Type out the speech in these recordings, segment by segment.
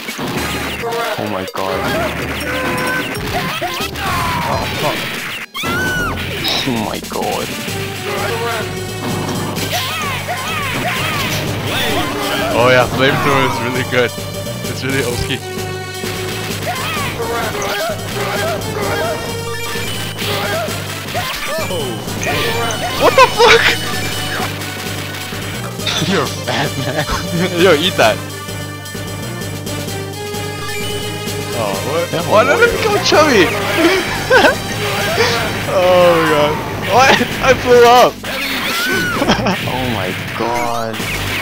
Oh my god. Oh fuck. Oh my god. Oh yeah, flamethrower is really good. It's really okay. What the fuck? You're a fat man. Yo, eat that. Oh, what? That Why did one it become chubby? Oh my god. What? I blew up. Oh my god.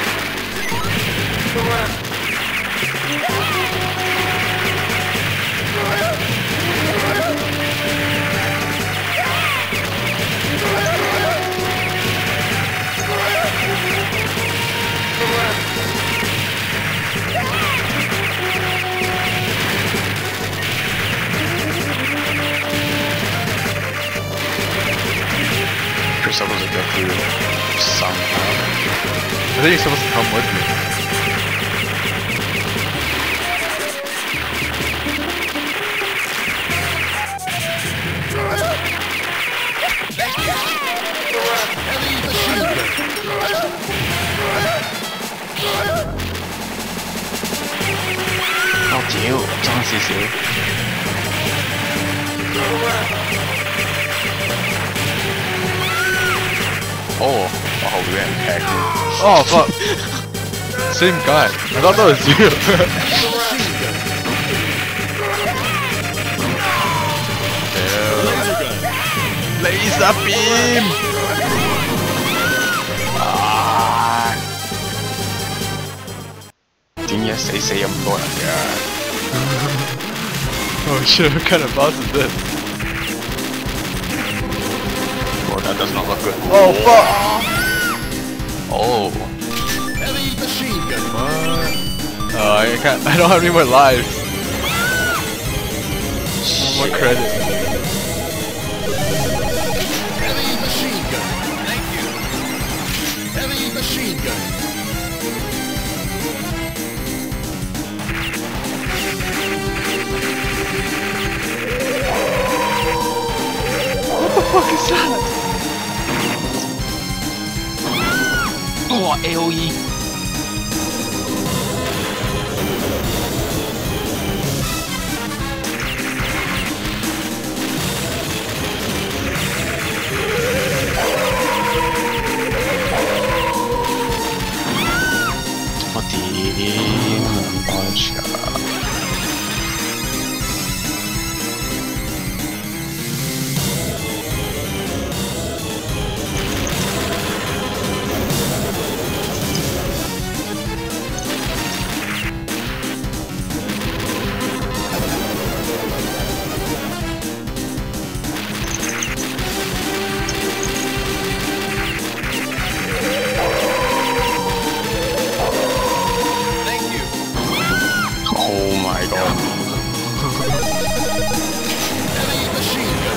You're supposed to get through somehow. I think you're supposed to come with me. Oh屌，爭少少。哦，我後邊俾人劈添。 Oh fuck. Same guy. I thought that was you. Laser beam. 點解死咁多人嘅？ Oh shit, what kind of boss is this? Well, that does not look good. Oh fuck! Oh. Heavy machine gun. What? Oh, I can't. I don't have any more lives. No more credit. Heavy machine gun. Thank you. Heavy machine gun. What the fuck is that? Oh, AOE. What the bunch? Thank you. Oh my god. Heavy machine gun.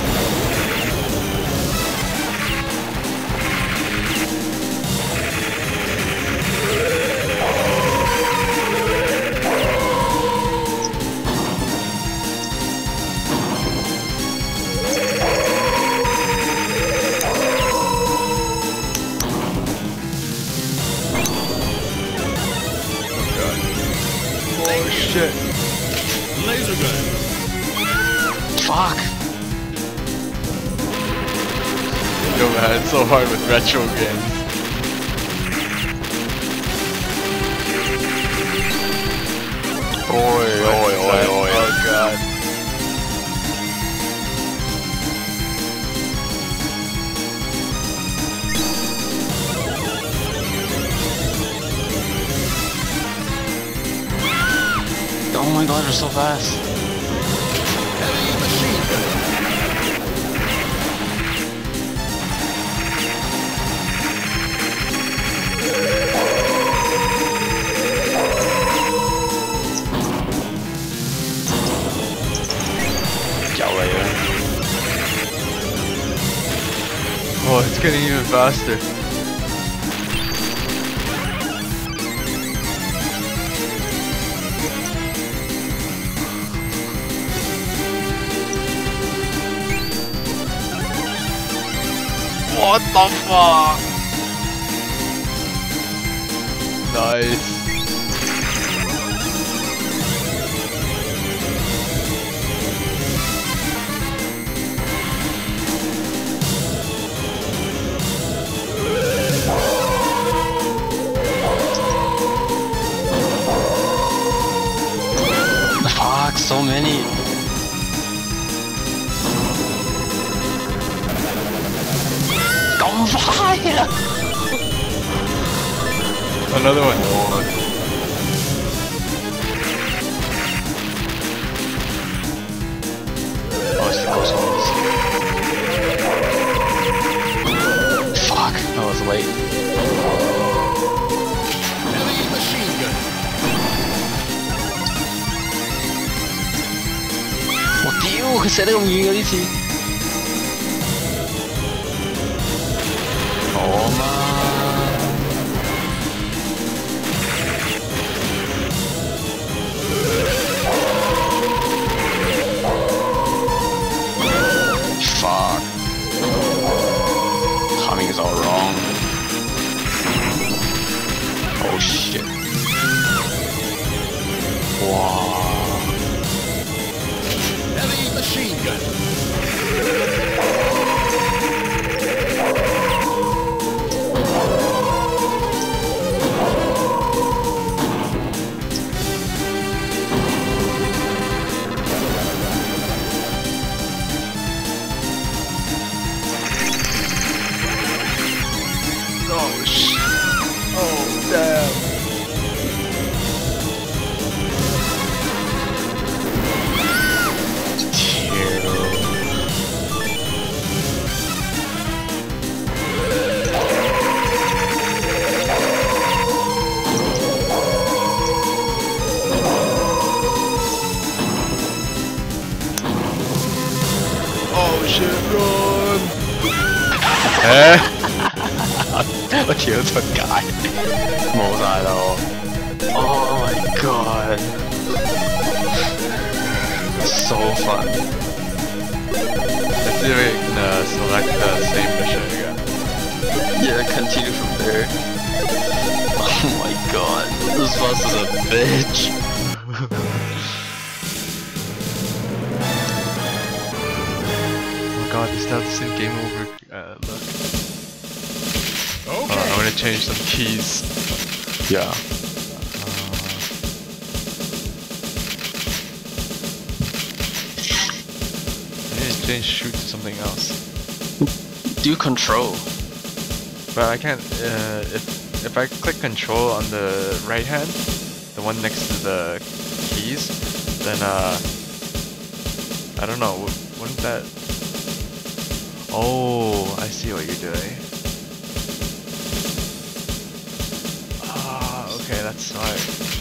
Oh shit. Laser gun. Fuck. Yo man, it's so hard with retro games. Oi, oi, oi, oi. Oh god. Oh my god, they're so fast. Heavy machine gun. Oh, it's getting even faster. What the fuck? Nice. Fuck, so many. On fire! Another one. Oh, it's the close ones. Fuck, I was late. Heavy machine gun. 我屌，佢射得咁遠嘅呢次。我嘛。Fuck. Timing is all wrong. Oh shit. Wow. Heavy machine gun. Oh shit. Oh damn. Oh shit, run! 我跳咗出界，冇晒啦我。Oh my god, so fun. Let's see if we can select the same mission again. Yeah, continue from there. Oh my god, this boss is a bitch. Oh god, they still have the same game over. Look. Okay. I'm gonna change some keys. Yeah. I need to change shoot to something else. Do control. But I can't. If I click control on the right hand, the one next to the keys, then I don't know. Wouldn't that? Oh, I see what you're doing. Ah, okay, that's smart.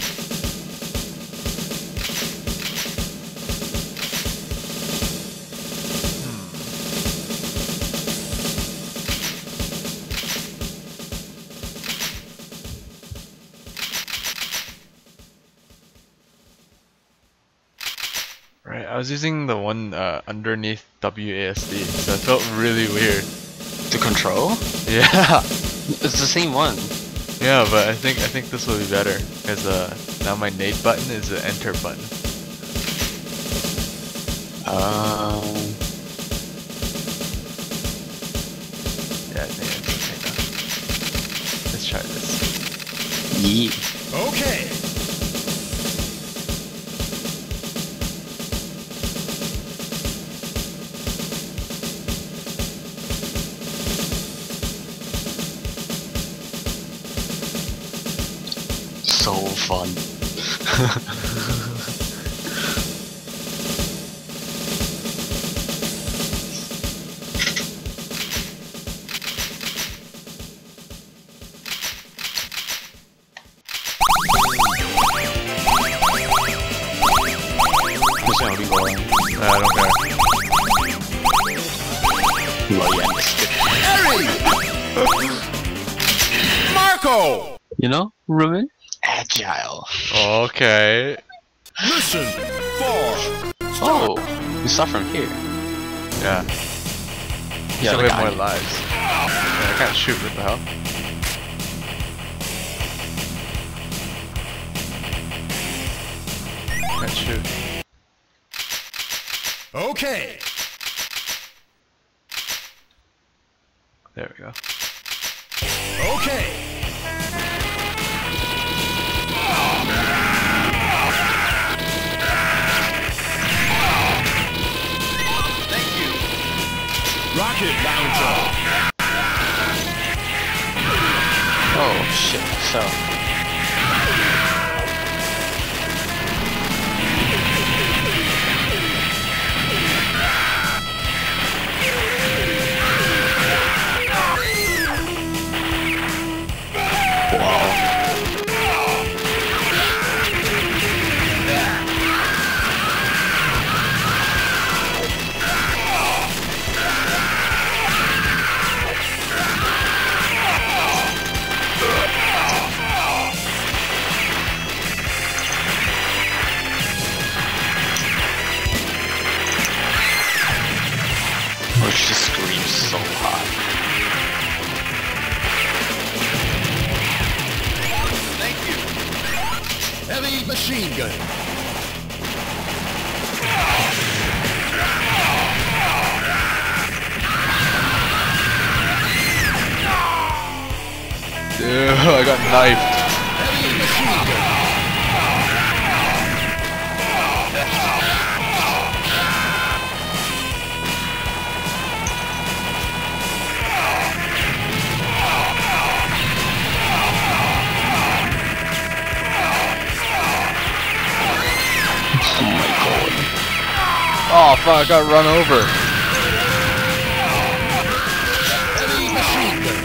Right, I was using the one underneath WASD, so it felt really weird. To control? Yeah, It's the same one. yeah, but I think this will be better because now my nade button is the enter button. Yeah, I think it's okay now. Let's try this. Yeah. Okay. So fun. Just gonna be boring. I don't care. Marco. You know, Ruben? Agile. Okay. Mission 4. Oh, we start from here. Yeah. He still have more lives. Yeah, I can't shoot, what the hell? Can't shoot. Okay. There we go. Okay. Thank you. Rocket launcher. Oh shit, so. She just screams so hard. Thank you. Heavy machine gun. Dude, I got knifed. Heavy machine gun. Oh my god. Oh fuck, I got run over. Heavy machine gun.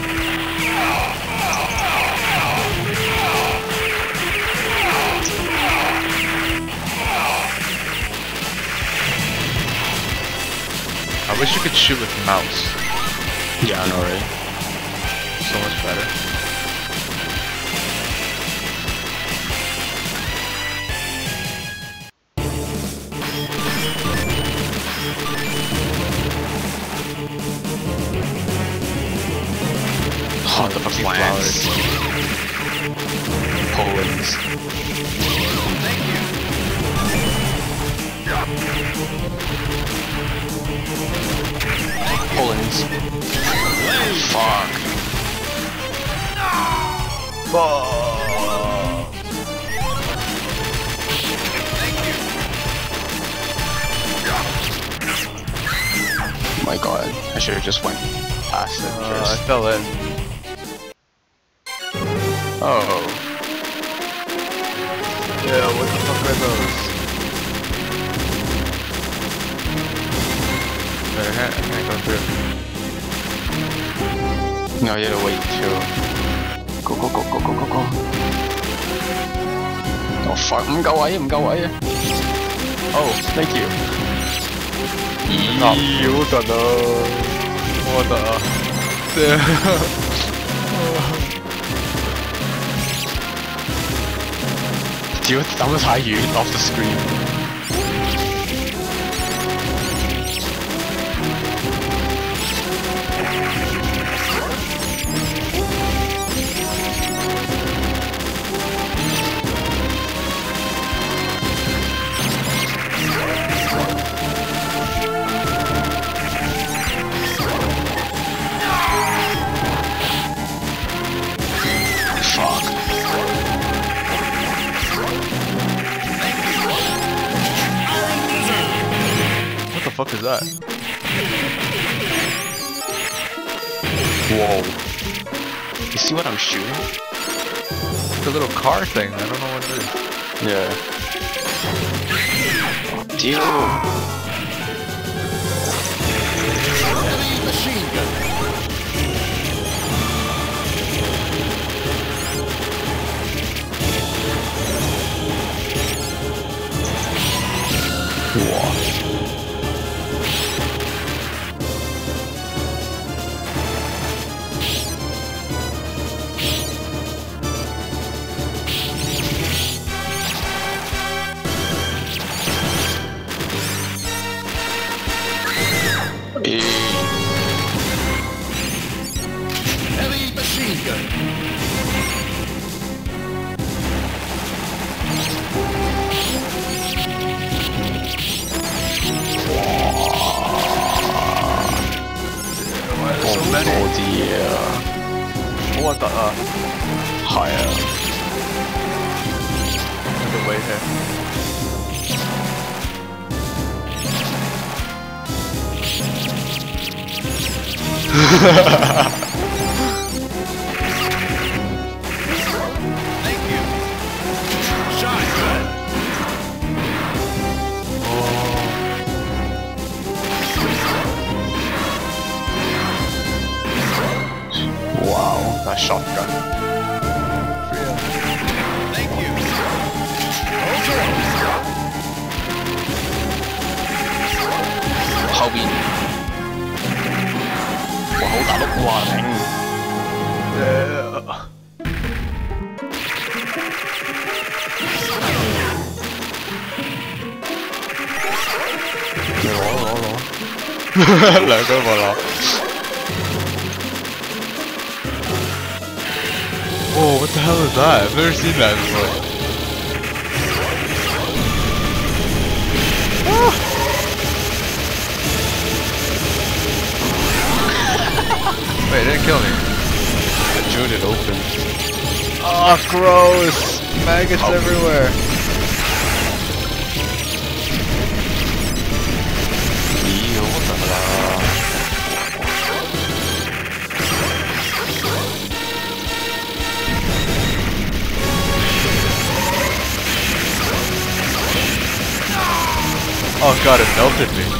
I wish you could shoot with mouse. Yeah, I know, right? So much better. Oh, the flowers. Poland's. Thank you. Poland's. Fuck. Oh my god, I should have just went past it I first. fell in. Oh. Yeah, what the fuck are those? I can't go through. No, you gotta wait too. Go, go, go, go, go, go, go. Oh fuck, I'm go away, I'm go away. Oh, thank you. What the no? What the? Dude, that was high you off the screen. Fuck. What the fuck is that? Whoa. You see what I'm shooting? It's a little car thing. I don't know what it is. Yeah. Dude. Heavy machine gun. Whoa. gun. Oh dear. What the? 係啊。 Look at wait here. Thank you. Shotgun. Wow, that shotgun. Thank you. Okay. 後邊，哇好大碌，哇頂！ 你攞， 兩個冇攞。Whoa, what the hell is that? I've never seen that before. Wait, it didn't kill me. I chewed it open. Oh, gross! Maggots everywhere. 咦，好核突啦！ Oh god, it melted me.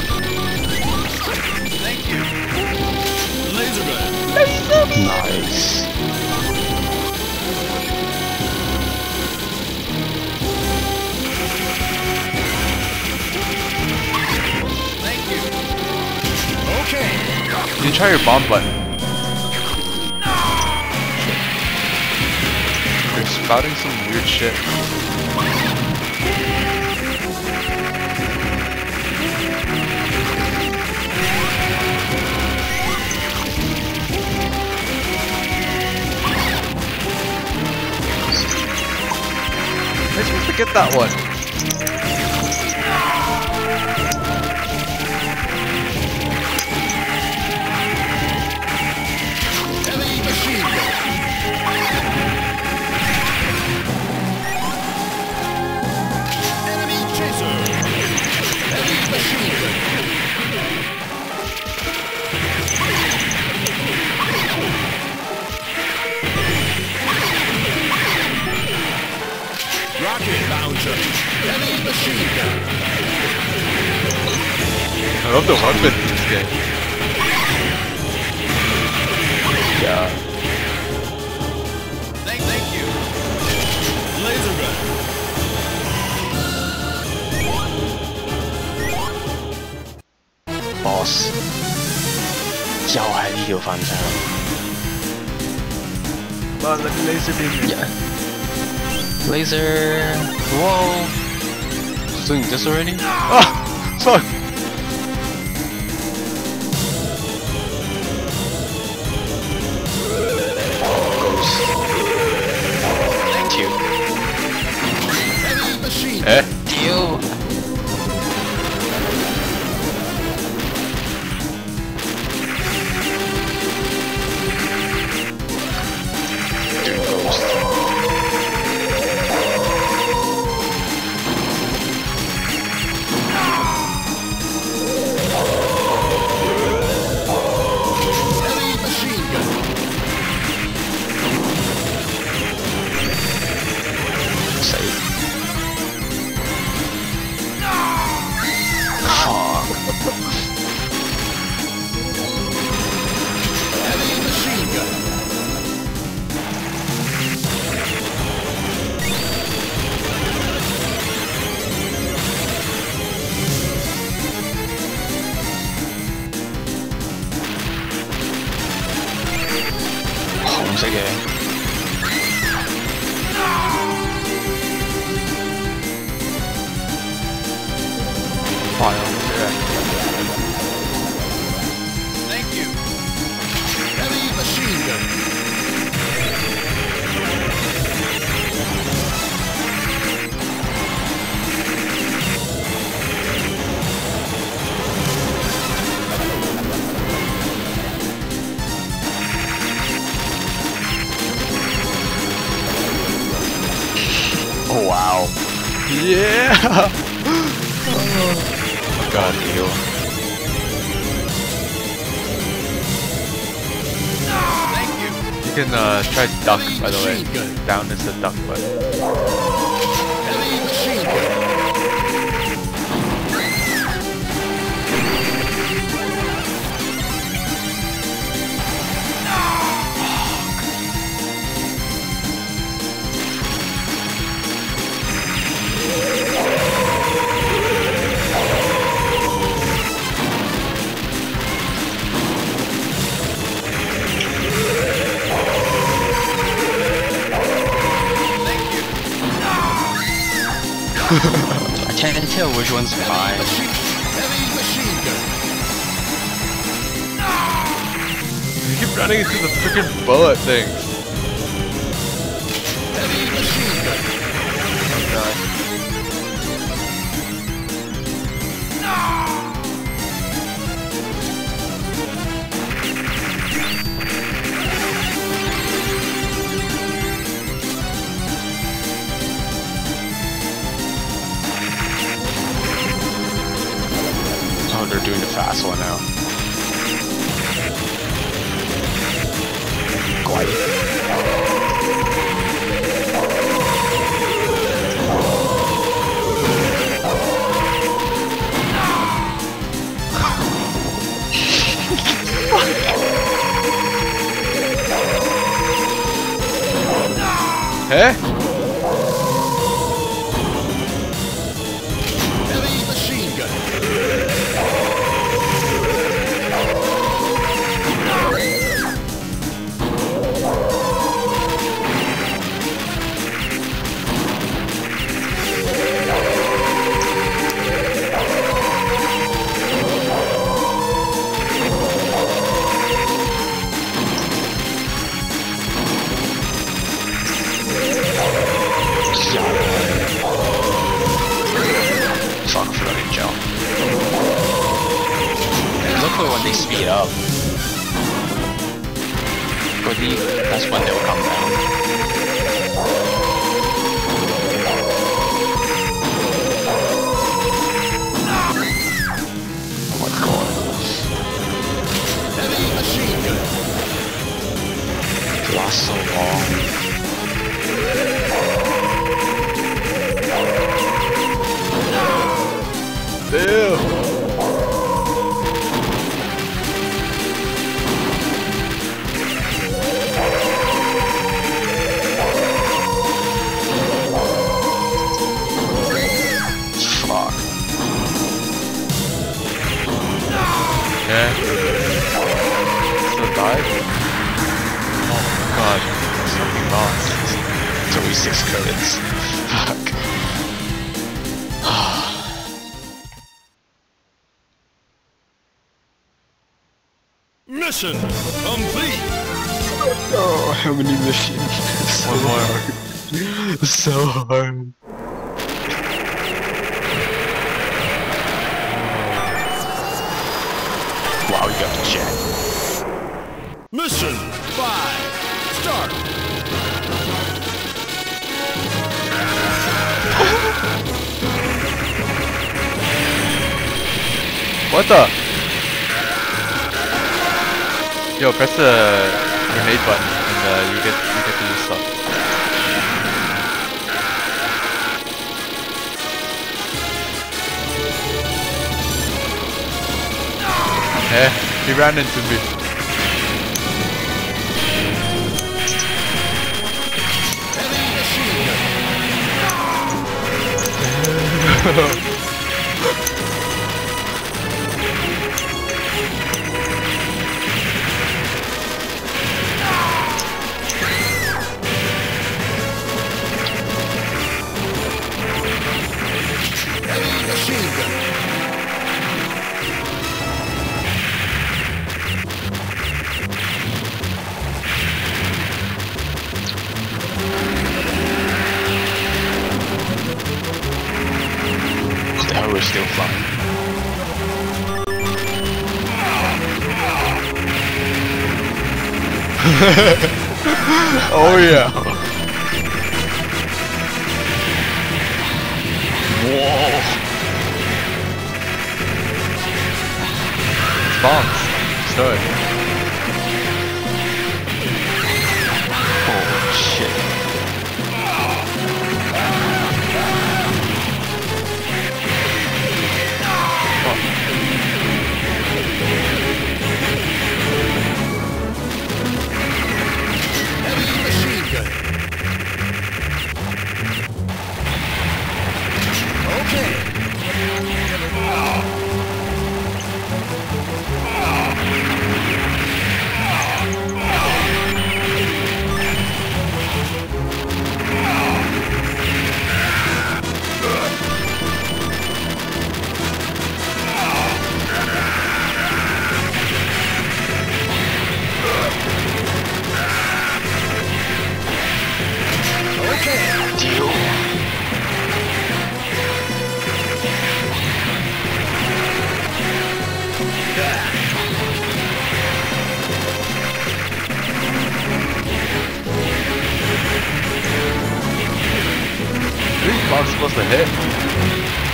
Thank you. Laser gun. Nice. Thank you. Okay. You try your bomb button. They're spouting some weird shit. I'm supposed to get that one. Heavy machine gun. Enemy chaser. Heavy machine gun. Rocket launcher. Heavy machine gun. I love the weapons in this game. Yeah. Thank you. Laser gun. Boss，又係呢條飯場。 Come on, let me laser beam you. Yeah. Laser. Whoa. Doing this already? Ah! Fuck! Ghost. Thank you. Heavy machine gun. Eh? Deal. Doing ghost. Heavy machine gun. Save. Fuck. Heavy machine gun. 紅色嘅。快啊！紅色嘅。 Thank you. Heavy machine gun. Yeah! Oh god, heal. Thank you. You can try duck, by the way. Down is the duck button. Heavy machine gun. I can't tell which one's mine. Heavy machine gun. You keep running into the freaking bullet things. Heavy machine gun. Oh god. Oh, they're doing the fast one now. Eh? Heavy machine gun. Fuck, I forgot to jump. Luckily when they speed up, that's when they'll come down. Oh my god. Heavy machine gun. It lasts so long. Ew. Fuck. Yeah. Still died? Oh my god. Something lost. It's only 6 credits. Fuck. Mission complete. Oh, how many missions? So One more. hard. So hard. Wow, you got the jet. Mission 5. Start. What the? Yo, press the grenade button and you get to use stuff. Eh, he ran into me. Heavy machine gun. Heavy machine gun. The hell, we're still flying. Oh yeah. Whoa! It's bombs. Stow it. Holy shit. Heavy machine gun. Okay. Deal. Are these bombs supposed to hit?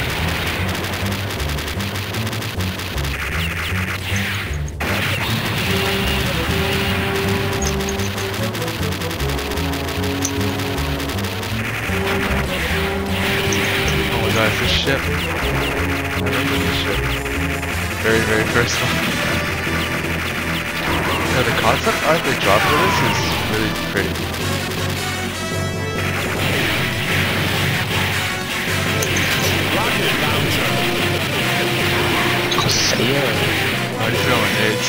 Oh my god, it's this ship. I remember this ship. Very first one. Yeah, the concept art they dropped for this is really pretty. Rocket launcher. Hosea. Already throwing nades.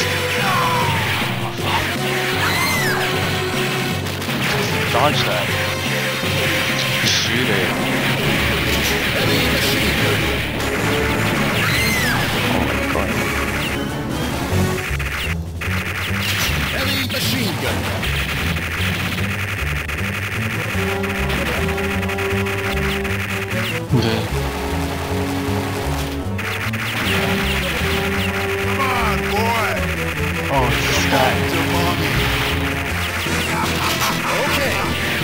Dodge that. Shoot it. Heavy machine gun. Oh my god. Heavy machine gun. Yeah. Come on, boy. Oh, it's this guy. To mommy. Okay.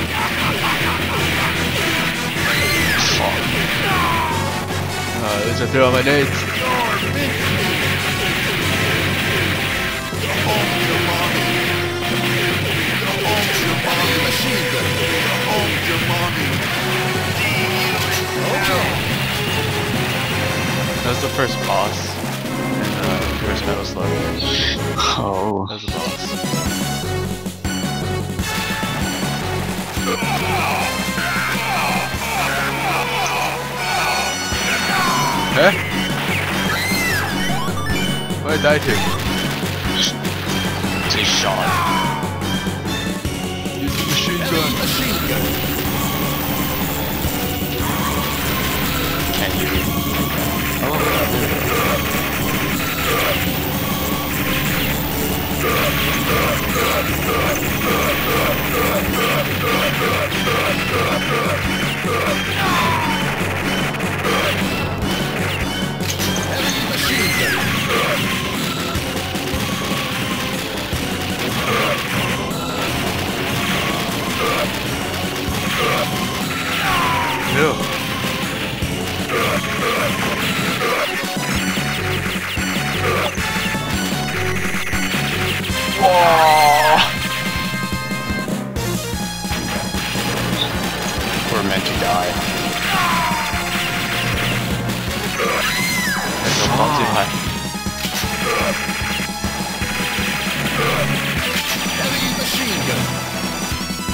Fuck. There's a throw on my nades. You're big. Go home to mommy. Go home to mommy. Machine gun. Go home to mommy. Okay. That was the first boss in the first Metal Slug. Oh. That was the boss. Eh? What did I do? Take shot. Use the machine Heavy gun. machine gun. Can you? Heavy machine gun. Ew. We're meant to die. There's no bomb too high. Heavy machine gun.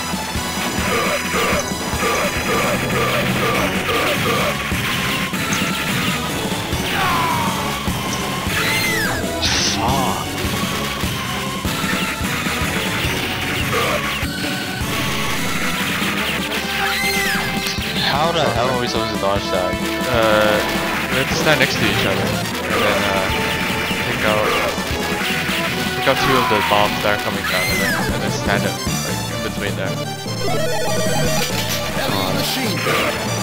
Fuck. How the hell are we supposed to dodge that? We have to stand next to each other and then pick out two of the bombs that are coming down and then stand it like in between there. Heavy machine gun.